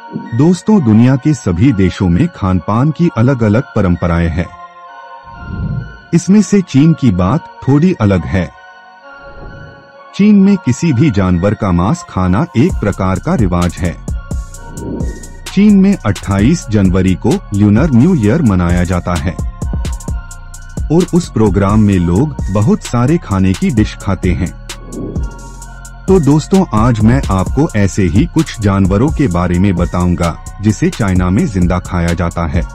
दोस्तों, दुनिया के सभी देशों में खान पान की अलग अलग परंपराएं हैं। इसमें से चीन की बात थोड़ी अलग है। चीन में किसी भी जानवर का मांस खाना एक प्रकार का रिवाज है। चीन में 28 जनवरी को ल्यूनर न्यू ईयर मनाया जाता है और उस प्रोग्राम में लोग बहुत सारे खाने की डिश खाते हैं। तो दोस्तों, आज मैं आपको ऐसे ही कुछ जानवरों के बारे में बताऊंगा जिसे चाइना में जिंदा खाया जाता है।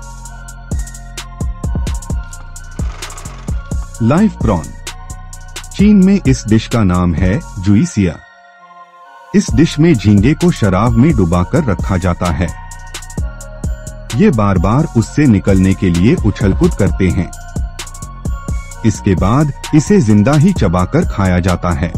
Live prawn. चीन में इस डिश का नाम है जुइसिया। इस डिश में झींगे को शराब में डुबाकर रखा जाता है। ये बार बार उससे निकलने के लिए उछल-कूद करते हैं। इसके बाद इसे जिंदा ही चबाकर खाया जाता है।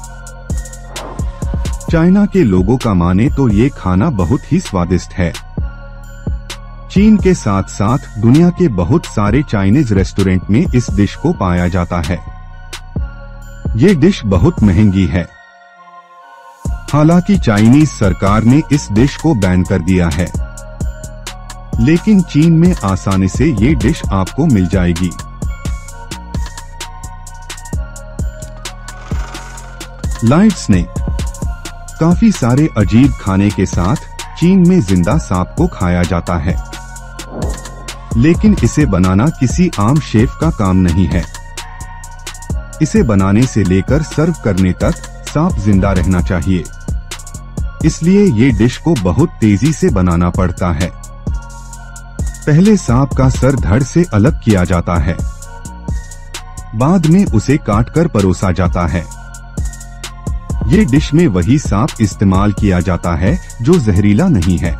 चाइना के लोगों का माने तो ये खाना बहुत ही स्वादिष्ट है। चीन के साथ साथ दुनिया के बहुत सारे चाइनीज रेस्टोरेंट में इस डिश को पाया जाता है। ये डिश बहुत महंगी है। हालांकि चाइनीज सरकार ने इस डिश को बैन कर दिया है, लेकिन चीन में आसानी से ये डिश आपको मिल जाएगी। Live snake. काफी सारे अजीब खाने के साथ चीन में जिंदा सांप को खाया जाता है, लेकिन इसे बनाना किसी आम शेफ का काम नहीं है। इसे बनाने से लेकर सर्व करने तक सांप जिंदा रहना चाहिए, इसलिए ये डिश को बहुत तेजी से बनाना पड़ता है। पहले सांप का सर धड़ से अलग किया जाता है, बाद में उसे काटकर परोसा जाता है। ये डिश में वही सांप इस्तेमाल किया जाता है जो जहरीला नहीं है।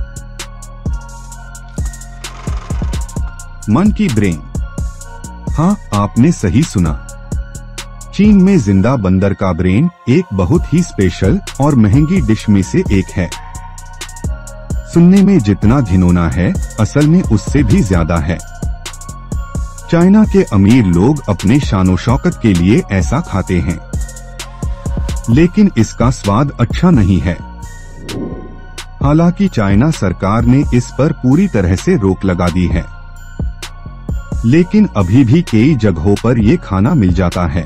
Monkey brain. हाँ, आपने सही सुना। चीन में जिंदा बंदर का ब्रेन एक बहुत ही स्पेशल और महंगी डिश में से एक है। सुनने में जितना घिनौना है, असल में उससे भी ज्यादा है। चाइना के अमीर लोग अपने शानो शौकत के लिए ऐसा खाते हैं, लेकिन इसका स्वाद अच्छा नहीं है। हालांकि चाइना सरकार ने इस पर पूरी तरह से रोक लगा दी है, लेकिन अभी भी कई जगहों पर ये खाना मिल जाता है।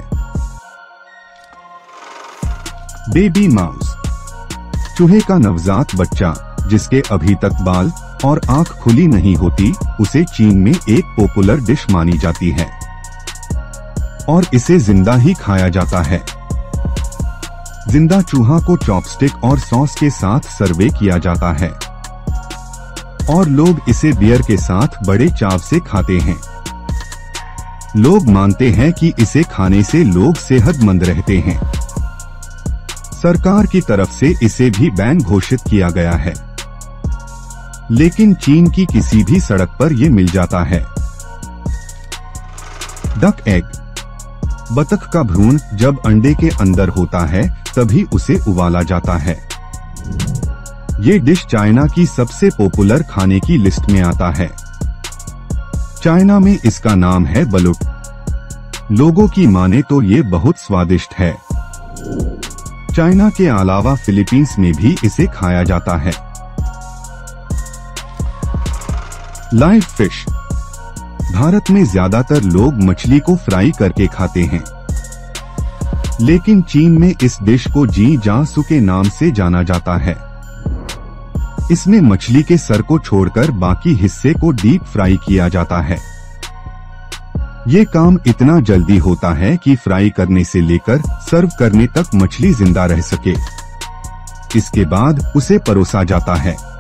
Baby mouse. चूहे का नवजात बच्चा जिसके अभी तक बाल और आंख खुली नहीं होती, उसे चीन में एक पॉपुलर डिश मानी जाती है और इसे जिंदा ही खाया जाता है। जिंदा चूहा को चॉपस्टिक और सॉस के साथ सर्वे किया जाता है और लोग इसे बियर के साथ बड़े चाव से खाते हैं। लोग मानते हैं कि इसे खाने से लोग सेहतमंद रहते हैं। सरकार की तरफ से इसे भी बैन घोषित किया गया है, लेकिन चीन की किसी भी सड़क पर ये मिल जाता है। Duck egg. बतख का भ्रूण जब अंडे के अंदर होता है तभी उसे उबाला जाता है। ये डिश चाइना की सबसे पॉपुलर खाने की लिस्ट में आता है। चाइना में इसका नाम है बलूट। लोगों की माने तो ये बहुत स्वादिष्ट है। चाइना के अलावा फिलीपींस में भी इसे खाया जाता है। Live fish. भारत में ज्यादातर लोग मछली को फ्राई करके खाते हैं, लेकिन चीन में इस डिश को जी जासू के नाम से जाना जाता है। इसमें मछली के सर को छोड़कर बाकी हिस्से को डीप फ्राई किया जाता है। ये काम इतना जल्दी होता है कि फ्राई करने से लेकर सर्व करने तक मछली जिंदा रह सके। इसके बाद उसे परोसा जाता है।